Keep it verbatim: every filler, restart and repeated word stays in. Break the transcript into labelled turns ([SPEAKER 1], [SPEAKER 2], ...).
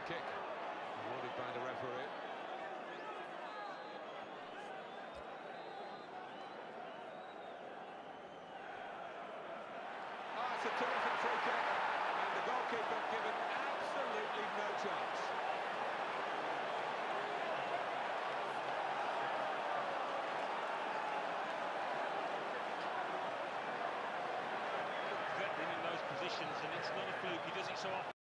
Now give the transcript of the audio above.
[SPEAKER 1] kick, awarded by the referee. Ah, it's a terrific free kick, and the goalkeeper given absolutely no chance.
[SPEAKER 2] Veteran in those positions, and it's not a fluke, he does it so often.